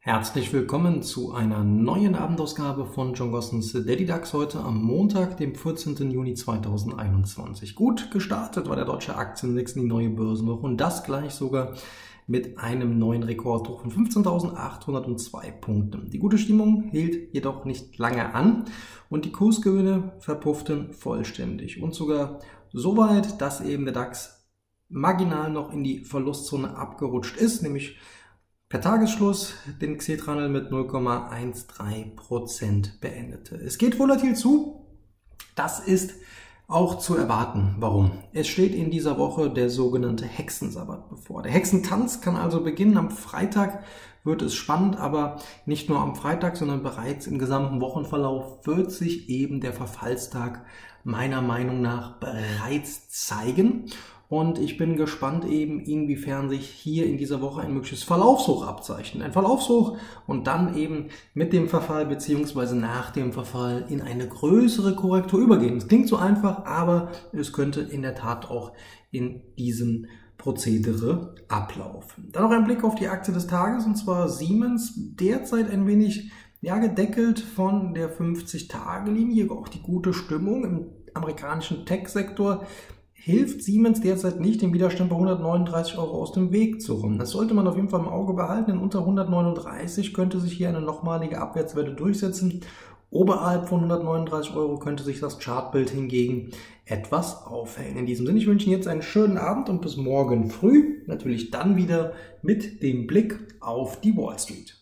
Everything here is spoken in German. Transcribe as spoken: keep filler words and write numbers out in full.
Herzlich willkommen zu einer neuen Abendausgabe von John Gossens Daily DAX heute am Montag, dem vierzehnten Juni zweitausendeinundzwanzig. Gut gestartet war der deutsche Aktienindex in die neue Börsenwoche und das gleich sogar mit einem neuen Rekordhoch von fünfzehntausendachthundertzwei Punkten. Die gute Stimmung hielt jedoch nicht lange an und die Kursgewinne verpufften vollständig und sogar so weit, dass eben der DAX marginal noch in die Verlustzone abgerutscht ist, nämlich per Tagesschluss den Xetra-Handel mit null Komma dreizehn Prozent beendete. Es geht volatil zu, das ist auch zu erwarten. Warum? Es steht in dieser Woche der sogenannte Hexensabbat bevor. Der Hexentanz kann also beginnen. Am Freitag wird es spannend, aber nicht nur am Freitag, sondern bereits im gesamten Wochenverlauf wird sich eben der Verfallstag meiner Meinung nach bereits zeigen. Und ich bin gespannt eben, inwiefern sich hier in dieser Woche ein mögliches Verlaufshoch abzeichnet. Ein Verlaufshoch und dann eben mit dem Verfall bzw. nach dem Verfall in eine größere Korrektur übergehen. Es klingt so einfach, aber es könnte in der Tat auch in diesem Prozedere ablaufen. Dann noch ein Blick auf die Aktie des Tages, und zwar Siemens, derzeit ein wenig ja, gedeckelt von der fünfzig-Tage-Linie. Auch die gute Stimmung im amerikanischen Tech-Sektor hilft Siemens derzeit nicht, den Widerstand bei hundertneununddreißig Euro aus dem Weg zu räumen. Das sollte man auf jeden Fall im Auge behalten, denn unter hundertneununddreißig könnte sich hier eine nochmalige Abwärtswelle durchsetzen. Oberhalb von hundertneununddreißig Euro könnte sich das Chartbild hingegen etwas aufhellen. In diesem Sinne, ich wünsche Ihnen jetzt einen schönen Abend und bis morgen früh, natürlich dann wieder mit dem Blick auf die Wall Street.